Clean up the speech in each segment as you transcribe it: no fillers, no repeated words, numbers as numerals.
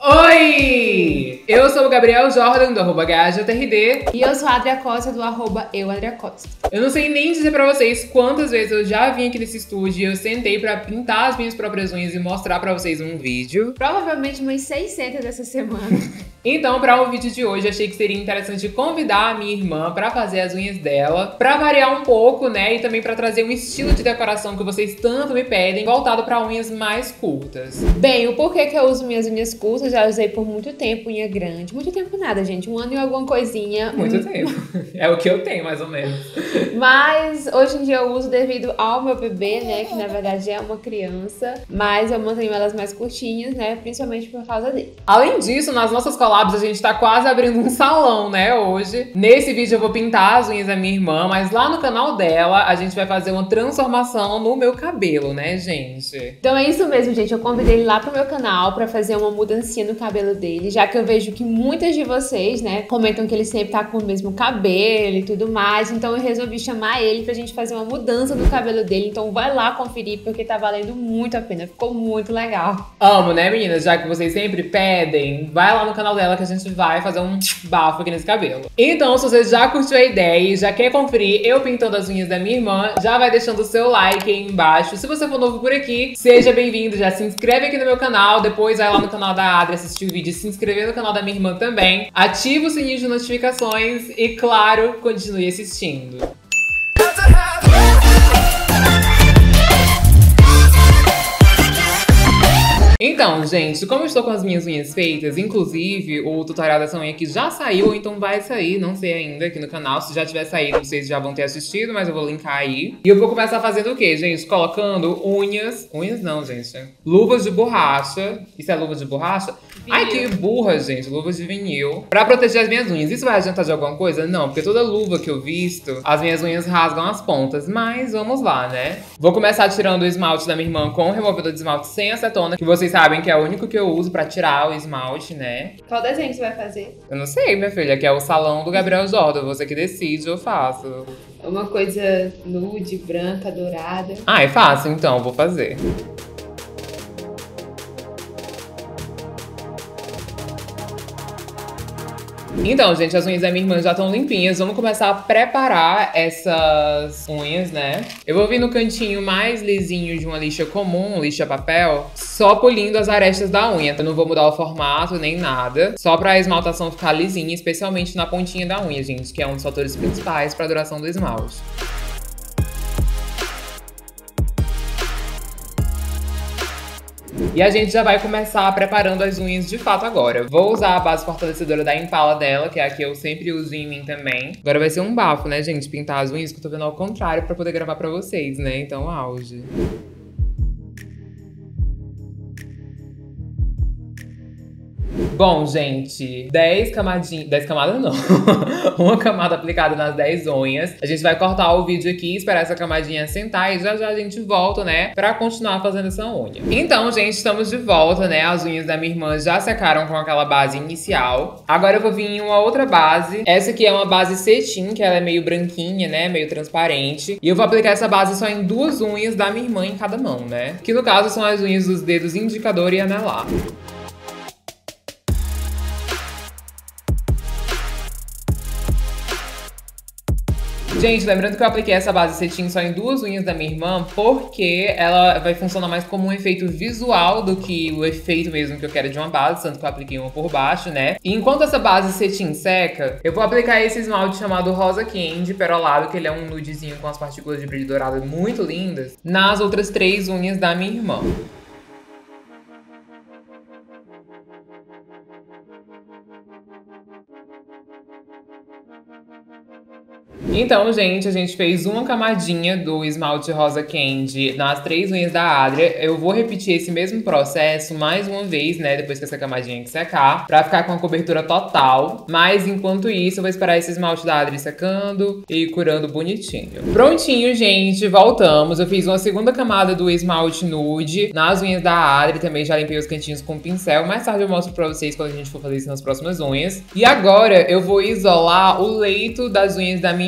Oi! Eu sou o Gabriel Jordan, do @GajaTRD. E eu sou a Adria Costa, do @EuAdriaCosta. Eu não sei nem dizer pra vocês quantas vezes eu já vim aqui nesse estúdio e eu sentei pra pintar as minhas próprias unhas e mostrar pra vocês um vídeo. Provavelmente umas 600 dessa semana. Então, para o vídeo de hoje, achei que seria interessante convidar a minha irmã para fazer as unhas dela, para variar um pouco, né? E também para trazer um estilo de decoração que vocês tanto me pedem, voltado para unhas mais curtas. Bem, o porquê que eu uso minhas unhas curtas, já usei por muito tempo unha grande. Muito tempo nada, gente. 1 ano e alguma coisinha. Muito tempo. É o que eu tenho, mais ou menos. Mas hoje em dia eu uso devido ao meu bebê, né? Que na verdade é uma criança. Mas eu mantenho elas mais curtinhas, né? Principalmente por causa dele. Além disso, nas nossas collabs a gente tá quase abrindo um salão, né, hoje. Nesse vídeo eu vou pintar as unhas da minha irmã, mas lá no canal dela a gente vai fazer uma transformação no meu cabelo, né, gente? Então é isso mesmo, gente. Eu convidei ele lá pro meu canal pra fazer uma mudancinha no cabelo dele, já que eu vejo que muitas de vocês, né, comentam que ele sempre tá com o mesmo cabelo e tudo mais. Então eu resolvi chamar ele pra gente fazer uma mudança no cabelo dele. Então vai lá conferir, porque tá valendo muito a pena. Ficou muito legal. Amo, né, meninas? Já que vocês sempre pedem, vai lá no canal dela que a gente vai fazer um bafo aqui nesse cabelo. Então, se você já curtiu a ideia e já quer conferir eu pintando as unhas da minha irmã, já vai deixando o seu like aí embaixo. Se você for novo por aqui, seja bem-vindo. Já se inscreve aqui no meu canal, depois vai lá no canal da Adri assistir o vídeo e se inscrever no canal da minha irmã também. Ativa o sininho de notificações e, claro, continue assistindo. Então, gente, como eu estou com as minhas unhas feitas, inclusive o tutorial dessa unha aqui já saiu, ou então vai sair, não sei ainda, aqui no canal. Se já tiver saído, vocês já vão ter assistido, mas eu vou linkar aí. E eu vou começar fazendo o quê, gente? Colocando unhas não, gente. Luvas de borracha. Isso é luva de borracha? Vinil. Ai, que burra, gente. Luvas de vinil. Pra proteger as minhas unhas. Isso vai adiantar de alguma coisa? Não, porque toda luva que eu visto, as minhas unhas rasgam as pontas. Mas vamos lá, né? Vou começar tirando o esmalte da minha irmã com o removedor de esmalte sem acetona, que vocês sabem que é o único que eu uso pra tirar o esmalte, né? Qual desenho você vai fazer? Eu não sei, minha filha, que é o salão do Gabriel Jordan. Você que decide, eu faço. Uma coisa nude, branca, dourada. Ah, é fácil, então, vou fazer. Então, gente, as unhas da minha irmã já estão limpinhas. Vamos começar a preparar essas unhas, né? Eu vou vir no cantinho mais lisinho de uma lixa comum, lixa papel, só polindo as arestas da unha. Eu não vou mudar o formato nem nada, só pra esmaltação ficar lisinha, especialmente na pontinha da unha, gente, que é um dos fatores principais pra duração do esmalte. E a gente já vai começar preparando as unhas de fato agora. Vou usar a base fortalecedora da Impala dela, que é a que eu sempre uso em mim também. Agora vai ser um bafo, né, gente? Pintar as unhas, que eu tô vendo ao contrário pra poder gravar pra vocês, né? Então, auge. Bom, gente, 10 camadinhas... 10 camadas não. Uma camada aplicada nas 10 unhas. A gente vai cortar o vídeo aqui, esperar essa camadinha sentar e já já a gente volta, né, pra continuar fazendo essa unha. Então, gente, estamos de volta, né? As unhas da minha irmã já secaram com aquela base inicial. Agora eu vou vir em uma outra base. Essa aqui é uma base cetim, que ela é meio branquinha, né, meio transparente. E eu vou aplicar essa base só em 2 unhas da minha irmã em cada mão, né? Que no caso são as unhas dos dedos indicador e anelar. Gente, lembrando que eu apliquei essa base cetim só em 2 unhas da minha irmã, porque ela vai funcionar mais como um efeito visual do que o efeito mesmo que eu quero de uma base, tanto que eu apliquei uma por baixo, né? E enquanto essa base cetim seca, eu vou aplicar esse esmalte chamado Rosa Candy perolado, que ele é um nudezinho com as partículas de brilho dourado muito lindas, nas outras 3 unhas da minha irmã. Então, gente, a gente fez uma camadinha do esmalte Rosa Candy nas 3 unhas da Adria. Eu vou repetir esse mesmo processo mais uma vez, né, depois que essa camadinha aqui secar, pra ficar com a cobertura total. Mas, enquanto isso, eu vou esperar esse esmalte da Adria secando e curando bonitinho. Prontinho, gente, voltamos. Eu fiz uma segunda camada do esmalte nude nas unhas da Adria. Também já limpei os cantinhos com o pincel. Mais tarde eu mostro pra vocês quando a gente for fazer isso nas próximas unhas. E agora eu vou isolar o leito das unhas da minha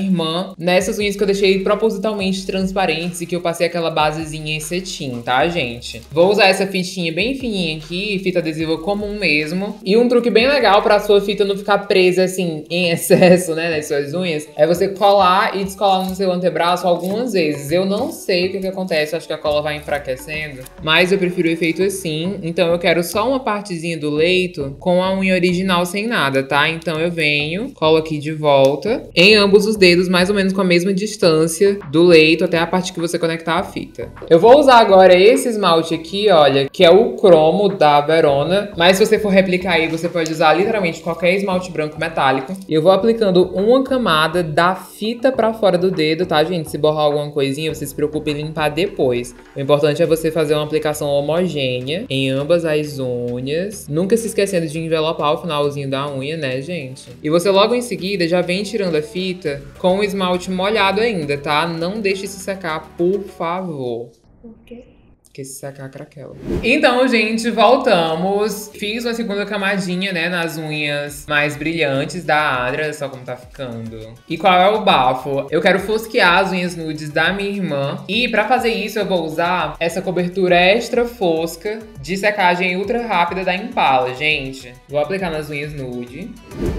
irmã, nessas unhas que eu deixei propositalmente transparentes e que eu passei aquela basezinha em cetim, tá, gente? Vou usar essa fitinha bem fininha aqui, fita adesiva comum mesmo. E um truque bem legal pra sua fita não ficar presa, assim, em excesso, né, nas suas unhas, é você colar e descolar no seu antebraço algumas vezes. Eu não sei o que acontece, acho que a cola vai enfraquecendo, mas eu prefiro o efeito assim. Então eu quero só uma partezinha do leito com a unha original sem nada, tá? Então eu venho, colo aqui de volta, em ambos os dedos, mais ou menos com a mesma distância do leito até a parte que você conectar a fita. Eu vou usar agora esse esmalte aqui, olha, que é o Cromo da Verona, mas se você for replicar aí, você pode usar literalmente qualquer esmalte branco metálico. E eu vou aplicando uma camada da fita pra fora do dedo, tá, gente? Se borrar alguma coisinha, você se preocupe em limpar depois. O importante é você fazer uma aplicação homogênea em ambas as unhas, nunca se esquecendo de envelopar o finalzinho da unha, né, gente? E você logo em seguida já vem tirando a fita com o esmalte molhado ainda, tá? Não deixe se secar, por favor. Por quê? Porque se secar, craquela. Então, gente, voltamos. Fiz uma segunda camadinha, né, nas unhas mais brilhantes da Adria, só como tá ficando. E qual é o bafo? Eu quero fosquear as unhas nudes da minha irmã. E pra fazer isso, eu vou usar essa cobertura extra fosca de secagem ultra rápida da Impala, gente. Vou aplicar nas unhas nude.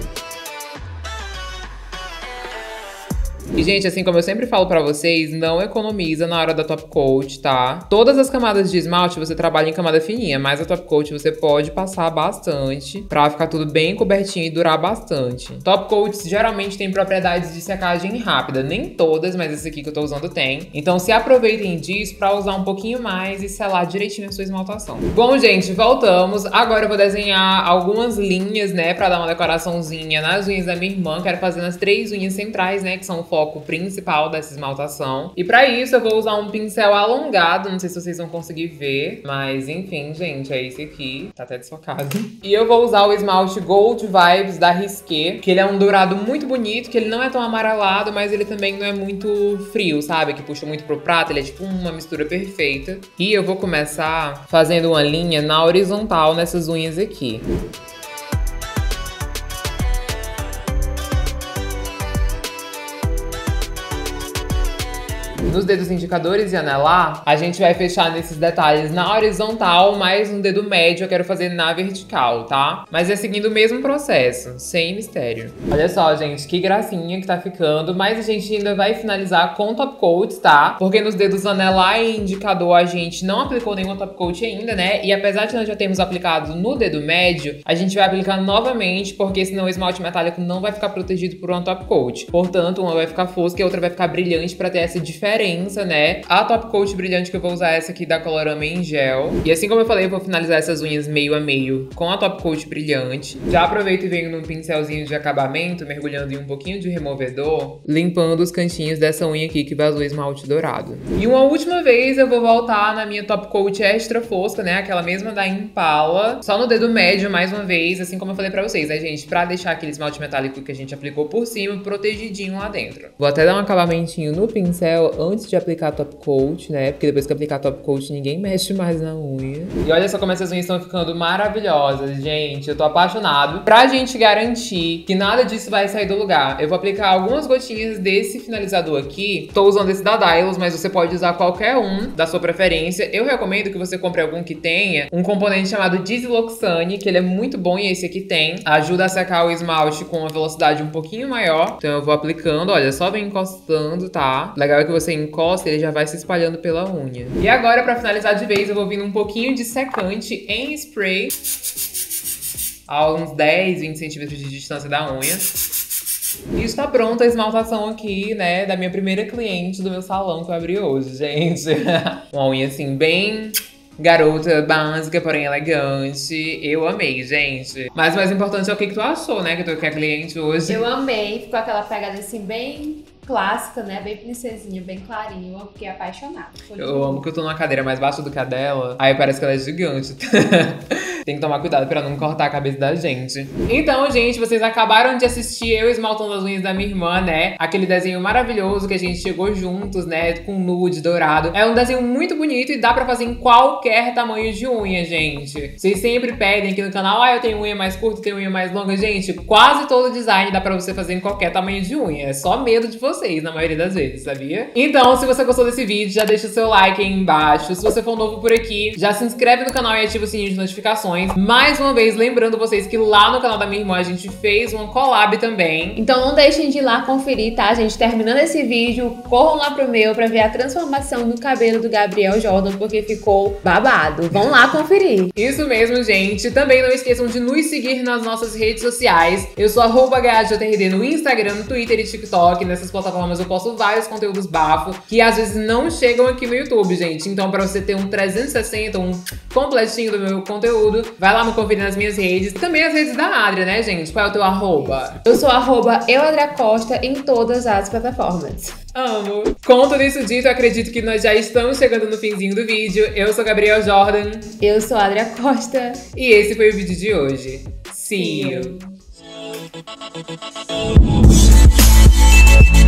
E, gente, assim como eu sempre falo pra vocês, não economiza na hora da top coat, tá? Todas as camadas de esmalte você trabalha em camada fininha, mas a top coat você pode passar bastante pra ficar tudo bem cobertinho e durar bastante. Top coats geralmente tem propriedades de secagem rápida, nem todas, mas esse aqui que eu tô usando tem. Então se aproveitem disso pra usar um pouquinho mais e selar direitinho a sua esmaltação. Bom, gente, voltamos. Agora eu vou desenhar algumas linhas, né, pra dar uma decoraçãozinha nas unhas da minha irmã. Quero fazer nas 3 unhas centrais, né, que são o foco principal dessa esmaltação. E pra isso eu vou usar um pincel alongado, não sei se vocês vão conseguir ver, mas enfim, gente, é esse aqui, tá até desfocado. E eu vou usar o esmalte Gold Vibes da Risqué, que ele é um dourado muito bonito, que ele não é tão amarelado, mas ele também não é muito frio, sabe? Que puxa muito pro prato, ele é tipo uma mistura perfeita. E eu vou começar fazendo uma linha na horizontal nessas unhas aqui. Nos dedos indicadores e anelar, a gente vai fechar nesses detalhes na horizontal, mas no dedo médio eu quero fazer na vertical, tá? Mas é seguindo o mesmo processo, sem mistério. Olha só, gente, que gracinha que tá ficando, mas a gente ainda vai finalizar com top coat, tá? Porque nos dedos anelar e indicador a gente não aplicou nenhuma top coat ainda, né? E apesar de nós já termos aplicado no dedo médio, a gente vai aplicar novamente, porque senão o esmalte metálico não vai ficar protegido por uma top coat. Portanto, uma vai ficar fosca e a outra vai ficar brilhante pra ter essa diferença, né? A top coat brilhante que eu vou usar é essa aqui da Colorama em gel. E assim como eu falei, eu vou finalizar essas unhas meio a meio com a top coat brilhante. Já aproveito e venho num pincelzinho de acabamento, mergulhando em um pouquinho de removedor, limpando os cantinhos dessa unha aqui que vazou esmalte dourado. E uma última vez eu vou voltar na minha top coat extra fosca, né? Aquela mesma da Impala, só no dedo médio mais uma vez, assim como eu falei pra vocês, né, gente? Pra deixar aquele esmalte metálico que a gente aplicou por cima protegidinho lá dentro. Vou até dar um acabamentinho no pincel antes de aplicar top coat, né? Porque depois que aplicar top coat, ninguém mexe mais na unha. E olha só como essas unhas estão ficando maravilhosas, gente. Eu tô apaixonado. Pra gente garantir que nada disso vai sair do lugar, eu vou aplicar algumas gotinhas desse finalizador aqui. Tô usando esse da Dylos, mas você pode usar qualquer um da sua preferência. Eu recomendo que você compre algum que tenha um componente chamado Desiloxane, que ele é muito bom e esse aqui tem. Ajuda a secar o esmalte com uma velocidade um pouquinho maior. Então eu vou aplicando, olha, só vem encostando, tá? Legal é que você encosta, ele já vai se espalhando pela unha. E agora, pra finalizar de vez, eu vou vir um pouquinho de secante em spray a uns 10, 20 centímetros de distância da unha. E está pronta a esmaltação aqui, né, da minha primeira cliente do meu salão que eu abri hoje, gente. Uma unha assim, bem garota básica, porém elegante. Eu amei, gente. Mas o mais importante é o que tu achou, né, que tu é cliente hoje. Eu amei, ficou aquela pegada assim, bem clássica, né? Bem princesinha, bem clarinha. Eu fiquei apaixonada. Eu amo que eu tô numa cadeira mais baixa do que a dela. Aí parece que ela é gigante. Tem que tomar cuidado pra não cortar a cabeça da gente. Então, gente, vocês acabaram de assistir eu esmaltando as unhas da minha irmã, né? Aquele desenho maravilhoso que a gente chegou juntos, né? Com nude dourado. É um desenho muito bonito e dá pra fazer em qualquer tamanho de unha, gente. Vocês sempre pedem aqui no canal, eu tenho unha mais curta, tenho unha mais longa. Gente, quase todo design dá pra você fazer em qualquer tamanho de unha. É só medo de vocês, na maioria das vezes, sabia? Então, se você gostou desse vídeo, já deixa o seu like aí embaixo. Se você for novo por aqui, já se inscreve no canal e ativa o sininho de notificações. Mais uma vez, lembrando vocês que lá no canal da minha irmã a gente fez uma collab também. Então não deixem de ir lá conferir, tá, gente? Terminando esse vídeo, corram lá pro meu pra ver a transformação no cabelo do Gabriel Jordan, porque ficou babado. Vão lá conferir. Isso mesmo, gente. Também não esqueçam de nos seguir nas nossas redes sociais. Eu sou @HJRD no Instagram, no Twitter e TikTok. Nessas plataformas eu posto vários conteúdos bafo que às vezes não chegam aqui no YouTube, gente. Então, pra você ter um 360, um completinho do meu conteúdo, vai lá me conferir nas minhas redes. Também as redes da Adria, né, gente? Qual é o teu arroba? Eu sou @euadriacosta em todas as plataformas. Amo! Com tudo isso dito, eu acredito que nós já estamos chegando no finzinho do vídeo. Eu sou Gabriel Jordan. Eu sou Adria Costa. E esse foi o vídeo de hoje. See you!